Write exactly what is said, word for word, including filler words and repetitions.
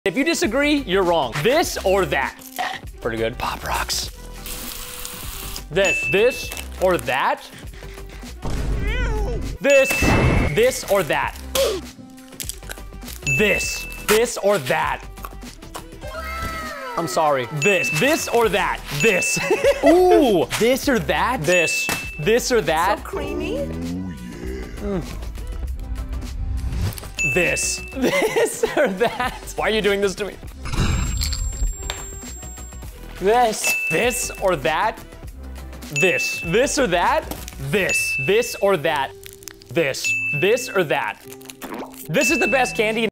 If you disagree, you're wrong. This or that. Pretty good. Pop Rocks. This, this or that. This, this or that. This, this or that. I'm sorry. This, this or that. This. Ooh, this or that. This, this or that. So creamy. Mm. This, this or that. Why are you doing this to me? This, this or that. This, this or that. This, this or that. This, this or that. This is the best candy.